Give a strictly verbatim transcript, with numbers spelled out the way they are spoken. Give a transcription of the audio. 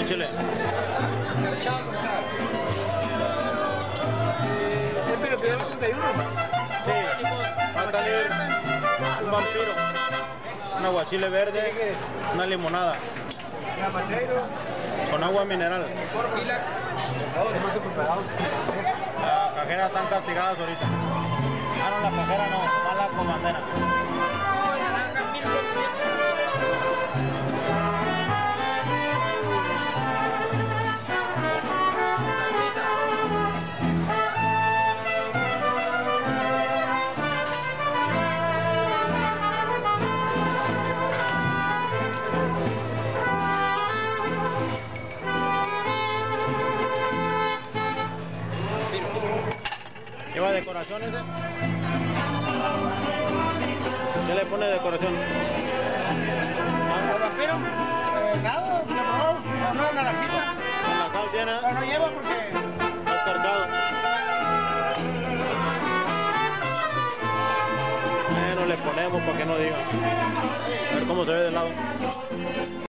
Échale. Escarchado con sal. ¿Este lo pidió treinta y uno? Sí, va a salir un vampiro, un aguachile verde, una limonada con agua mineral. Y la... Las cajeras están castigadas ahorita. Ah, no, la cajera no, más la comandera. ¿Lleva decoración ese? ¿Qué le pone decoración? ¿El vampiro? Eh, nada, le probamos una naranjita. ¿Con la sal tiene? Pero no lleva porque... Está escarchado. Bueno, le ponemos para que no diga. A ver cómo se ve de lado.